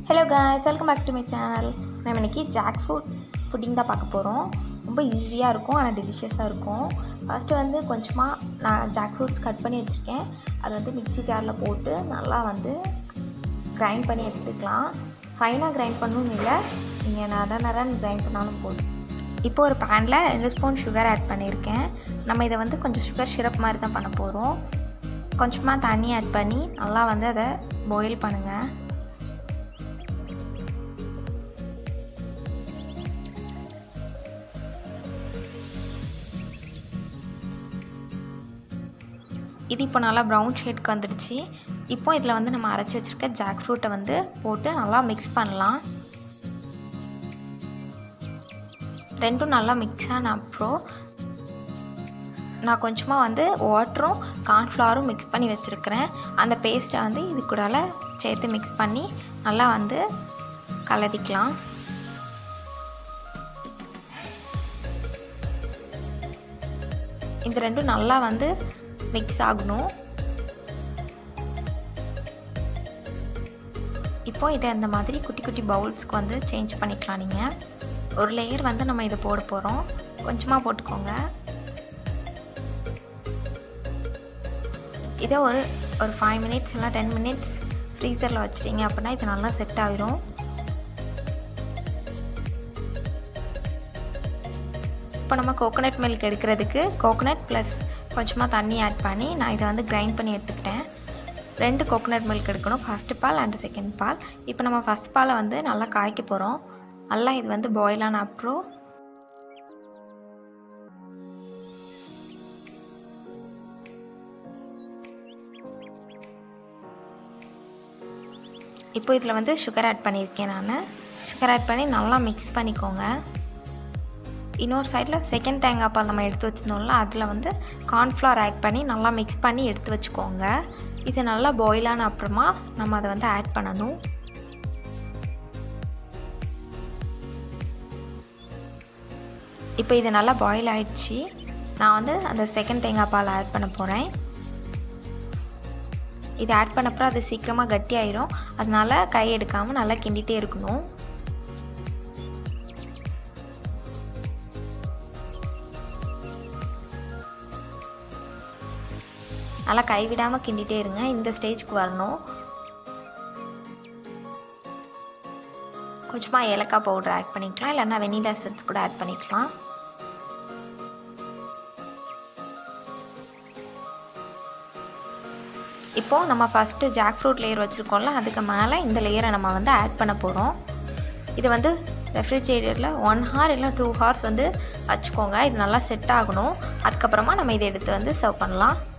Hello guys, welcome back to my channel. நான் இன்னைக்கு jackfruit pudding தான் பார்க்க போறோம். ரொம்ப ஈஸியா இருக்கும் ஆனா டெலிஷியஸா இருக்கும். ஃபர்ஸ்ட் வந்து கொஞ்சமா நான் jackfruits கட் பண்ணி வச்சிருக்கேன். அது வந்து மிக்ஸி ஜார்ல போட்டு நல்லா வந்து grind பண்ணி எடுத்துக்கலாம். ஃபைனா grind பண்ணனும் இல்ல. நீங்க நரநரன்னு grind பண்ணாலும் போதும். இப்போ ஒரு panல 2 ஸ்பூன் sugar add பண்ணிருக்கேன். நம்ம இத வந்து கொஞ்சம் sugar syrup மாதிரி தான் பண்ண போறோம். கொஞ்சமா தண்ணி add பண்ணி நல்லா வந்து அத boil பண்ணுங்க. இது இப்போ நல்லா brown shade க்கு வந்துருச்சு. இப்போ இதல வந்து நம்ம அரைச்சு வச்சிருக்க jackfruit வந்து போட்டு நல்லா mix பண்ணலாம். ரெண்டும் நல்லா mix ஆன அப்புறம் நான் கொஞ்சமா வந்து வாட்டரும் corn flour-ம் mix பண்ணி வச்சிருக்கேன். அந்த பேஸ்ட்டை வந்து இது கூடல சேர்த்து mix பண்ணி நல்லா வந்து கலரிக்கலாம். இந்த ரெண்டும் நல்லா வந்து mix ஆகணும். இப்போ இத இந்த மாதிரி குட்டி குட்டி பவுல்ஸ்க்கு வந்து சேஞ்ச் பண்ணிக்கலாம் நீங்க. ஒரு லேயர் வந்து நம்ம இத போட போறோம். கொஞ்சமா போட்டுக்கோங்க. இத ஒரு 5 minutes இல்ல 10 minutes ஃப்ரீசர்ல வச்சிட்டீங்க அப்படினா இது நல்லா செட் ஆயிடும். இப்போ நம்ம கோகனட் மில்க் எடுக்கிறதுக்கு கோகனட் plus கொஞ்சமா தண்ணி ஆட் பண்ணி நான் இத வந்து grind பண்ணி எடுத்துட்டேன். ரெண்டு கோகனட் மில்க் எடுக்கணும். ஃபர்ஸ்ட் பால் and செகண்ட் பால். இப்போ நம்ம ஃபர்ஸ்ட் பாலை வந்து நல்லா காய்க்க போறோம். நல்லா இது வந்து பாயில் ஆன அப்புறம் இப்போ இதல வந்து sugar ஆட் பண்ணிருக்கேன் நான். sugar ஆட் பண்ணி நல்லா mix பண்ணிக்கோங்க. இன்னொரு சைடுல செகண்ட் தேங்காய் பால் நம்ம எடுத்து வச்சிருந்தோம்ல அதுல வந்து corn flour ஆட் பண்ணி நல்லா mix பண்ணி எடுத்து வச்சுக்கோங்க. இது நல்லா பாயில் ஆன அப்புறமா நம்ம அத வந்து ஆட் பண்ணனும். இப்போ இது நல்லா பாயில் ஆயிடுச்சு. நான் வந்து அந்த செகண்ட் தேங்காய் பால் ஆட் பண்ண போறேன். இது ஆட் பண்ண அப்புறம் அது சீக்கிரமா கட்டி ஆயிடும். அதனால கை எடுக்காம நல்லா கிண்டிட்டே இருக்கணும். நல்லா கை விடாம கிண்டிட்டே இருங்க. இந்த ஸ்டேஜ்க்கு வரணும். கொஞ்சமா ஏலக்காய் பவுடர் ஆட் பண்ணிக்கலாம் இல்லனா வெனிலா எசன்ஸ் கூட ஆட் பண்ணிக்கலாம். இப்போ நம்ம ஃபர்ஸ்ட் jackfruit லேயர் வச்சிருக்கோம்ல அதுக்கு மேல இந்த லேயரை நம்ம வந்து ஆட் பண்ண போறோம். இது வந்து ரெஃப்ரிஜரேட்டர்ல 1 hour இல்ல 2 hours வந்து வச்சுக்கோங்க. இது நல்லா செட் ஆகணும். அதுக்கு அப்புறமா நம்ம இத எடுத்து வந்து சர்வ் பண்ணலாம்.